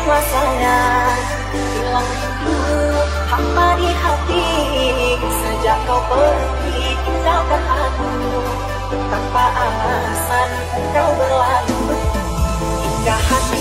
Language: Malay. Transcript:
semua sayang, hilang rindu hampa di hati. Sejak kau pergi tinggalkan aku, tanpa alasan kau berlalu hingga hati